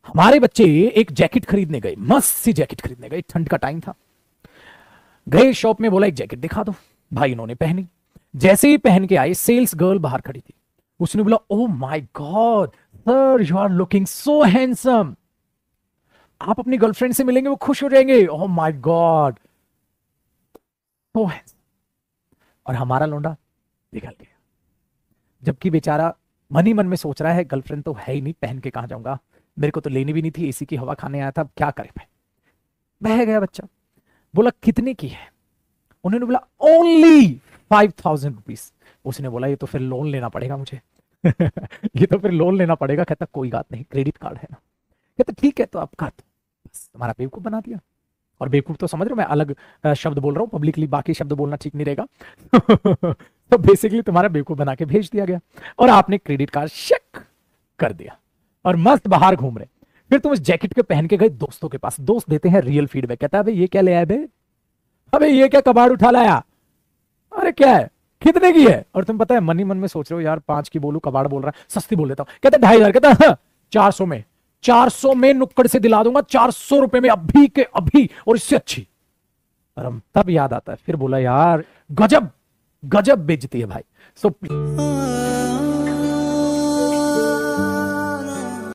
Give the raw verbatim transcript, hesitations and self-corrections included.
हमारे बच्चे एक जैकेट खरीदने गए, मस्त सी जैकेट खरीदने गए, ठंड का टाइम था। गए शॉप में, बोला एक जैकेट दिखा दो। भाई इन्होंने पहनी। जैसे ही पहन के आए, सेल्स गर्ल बाहर खड़ी थी। उसने बोला oh my god sir, you are looking so handsome. आप अपनी गर्लफ्रेंड से मिलेंगे, वो खुश हो जाएंगे। Oh my god, so handsome. और हमारा लौंडा पिघल गया, जबकि बेचारा मन ही मन में सोच रहा है गर्लफ्रेंड तो है ही नहीं, पहन के कहां जाऊंगा, मेरे को तो लेनी भी नहीं थी, एसी की हवा खाने आया था, अब क्या करे भाई। बह गया बच्चा। बोला कितने की है? उन्होंने बोला ओनली फाइव थाउजेंड रुपीज। उसने बोला ये तो फिर लोन लेना पड़ेगा मुझे। ये तो फिर लोन लेना पड़ेगा। कहता कोई बात नहीं, क्रेडिट कार्ड है ना। कहता ठीक है तो आप कर दो। बस तुम्हारा बेवकूफ बना दिया। और बेवकूफ तो समझ रहे हो, मैं अलग अ, शब्द बोल रहा हूँ पब्लिकली, बाकी शब्द बोलना ठीक नहीं रहेगा। तो बेसिकली तुम्हारा बेवकूफ बना के भेज दिया गया और आपने क्रेडिट कार्ड शेक कर दिया और मस्त बाहर घूम रहे। फिर तुम उस जैकेट के पहन के गए दोस्तों के पास, दोस्त देते हैं रियल फीडबैक। कहता है भाई ये क्या ले आए बे, अबे ये क्या कबाड़ उठा लाया, अरे क्या है, कितने की है? और तुम पता है मन ही मन में सोच रहे हो यार पांच की बोलू, कबाड़ बोल रहा है, सस्ती बोल देता हूं। कहता ढाई हजार। कहता हाँ, चार सौ में, चार सौ में नुक्कड़ से दिला दूंगा, चार सौ रुपए में अभी के अभी, और इससे अच्छी। और हम तब याद आता है, फिर बोला यार गजब गजब बेइज्जती है भाई। सो